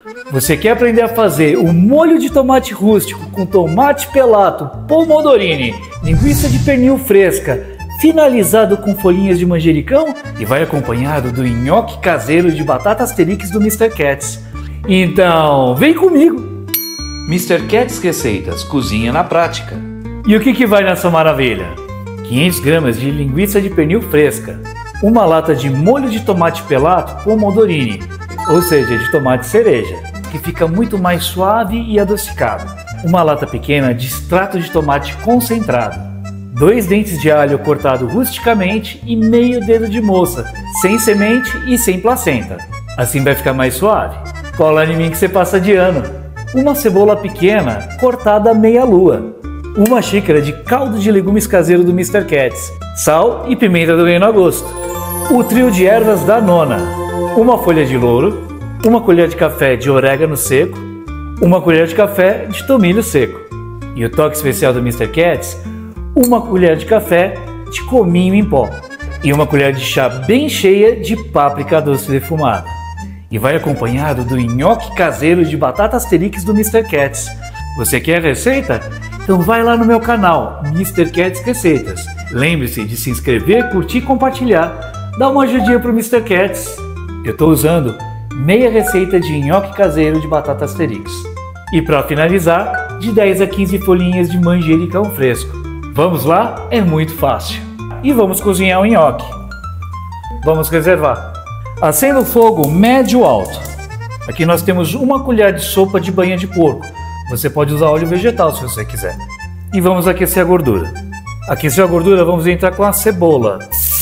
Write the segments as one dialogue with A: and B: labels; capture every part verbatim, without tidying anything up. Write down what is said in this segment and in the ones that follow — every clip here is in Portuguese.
A: Você quer aprender a fazer o molho de tomate rústico com tomate pelato, pomodorini, linguiça de pernil fresca, finalizado com folhinhas de manjericão e vai acompanhado do nhoque caseiro de batata asterix do mister Cats. Então, vem comigo! mister Cats Receitas, cozinha na prática. E o que, que vai nessa maravilha? quinhentas gramas de linguiça de pernil fresca, uma lata de molho de tomate pelato pomodorini, ou seja, de tomate cereja, que fica muito mais suave e adocicado, uma lata pequena de extrato de tomate concentrado, dois dentes de alho cortado rusticamente e meio dedo de moça, sem semente e sem placenta. Assim vai ficar mais suave. Cola em mim que você passa de ano. Uma cebola pequena cortada meia lua, uma xícara de caldo de legumes caseiro do mister Cats, sal e pimenta do reino a gosto, o trio de ervas da nona, uma folha de louro, uma colher de café de orégano seco, uma colher de café de tomilho seco e o toque especial do mister Cats, uma colher de café de cominho em pó e uma colher de chá bem cheia de páprica doce defumada. E vai acompanhado do nhoque caseiro de batata asterix do mister Cats. Você quer a receita? Então vai lá no meu canal, mister Cats Receitas. Lembre-se de se inscrever, curtir e compartilhar. Dá uma ajudinha pro mister Cats. Eu estou usando meia receita de nhoque caseiro de batata asterix. E para finalizar, de dez a quinze folhinhas de manjericão fresco. Vamos lá? É muito fácil. E vamos cozinhar o nhoque. Vamos reservar. Acenda o fogo médio alto. Aqui nós temos uma colher de sopa de banha de porco. Você pode usar óleo vegetal se você quiser. E vamos aquecer a gordura. Aquecer a gordura, vamos entrar com a cebola.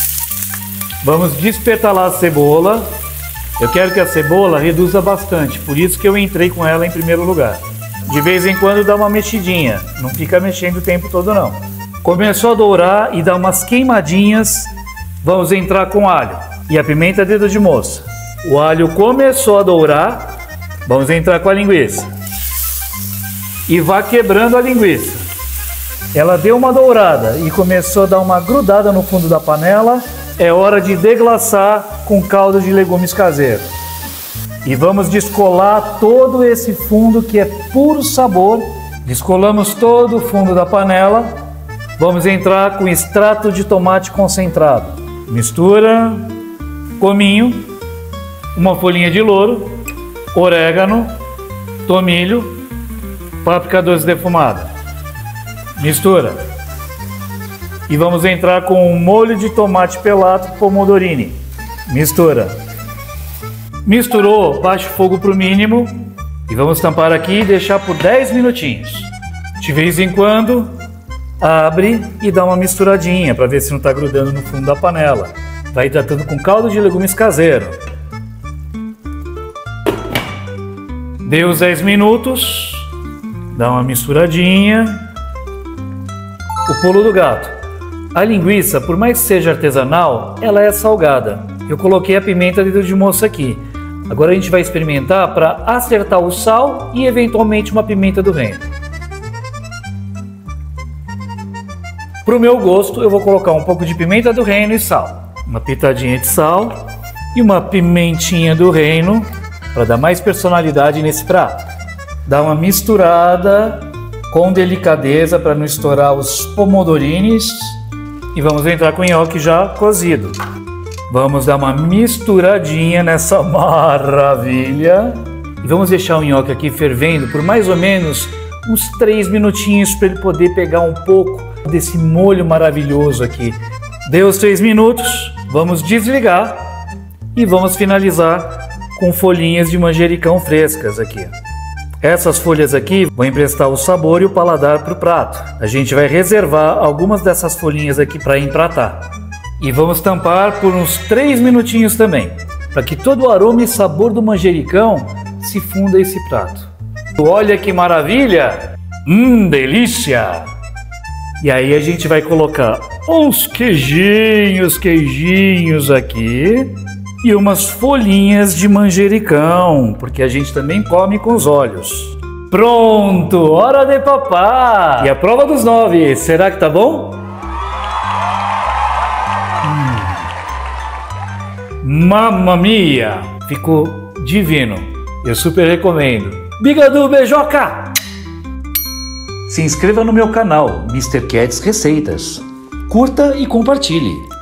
A: Vamos despetalar a cebola. Eu quero que a cebola reduza bastante, por isso que eu entrei com ela em primeiro lugar. De vez em quando dá uma mexidinha, não fica mexendo o tempo todo não. Começou a dourar e dar umas queimadinhas, vamos entrar com alho e a pimenta dedo de moça. O alho começou a dourar, vamos entrar com a linguiça. E vá quebrando a linguiça. Ela deu uma dourada e começou a dar uma grudada no fundo da panela. É hora de deglaçar com caldo de legumes caseiro. E vamos descolar todo esse fundo que é puro sabor. Descolamos todo o fundo da panela. Vamos entrar com extrato de tomate concentrado. Mistura, cominho, uma folhinha de louro, orégano, tomilho, páprica doce defumada. Mistura. E vamos entrar com um molho de tomate pelato pomodorini. Mistura. Misturou, baixe o fogo para o mínimo e vamos tampar aqui e deixar por dez minutinhos. De vez em quando, abre e dá uma misturadinha para ver se não está grudando no fundo da panela. Vai hidratando com caldo de legumes caseiro. Deu os dez minutos, dá uma misturadinha. O pulo do gato. A linguiça, por mais que seja artesanal, ela é salgada. Eu coloquei a pimenta dedo de moça aqui. Agora a gente vai experimentar para acertar o sal e eventualmente uma pimenta do reino. Para o meu gosto, eu vou colocar um pouco de pimenta do reino e sal. Uma pitadinha de sal e uma pimentinha do reino para dar mais personalidade nesse prato. Dá uma misturada com delicadeza para não estourar os pomodorines. E vamos entrar com o nhoque já cozido. Vamos dar uma misturadinha nessa maravilha. E vamos deixar o nhoque aqui fervendo por mais ou menos uns três minutinhos para ele poder pegar um pouco desse molho maravilhoso aqui. Deu os três minutos, vamos desligar e vamos finalizar com folhinhas de manjericão frescas aqui. Essas folhas aqui vão emprestar o sabor e o paladar para o prato. A gente vai reservar algumas dessas folhinhas aqui para empratar. E vamos tampar por uns três minutinhos também, para que todo o aroma e sabor do manjericão se funda esse prato. Olha que maravilha! Hum, delícia! E aí a gente vai colocar uns queijinhos, queijinhos aqui e umas folhinhas de manjericão, porque a gente também come com os olhos. Pronto, hora de papar! E a prova dos nove, será que tá bom? Hum. Mamma mia! Ficou divino. Eu super recomendo. Bigadu, beijoca! Se inscreva no meu canal, mister Cats Receitas. Curta e compartilhe.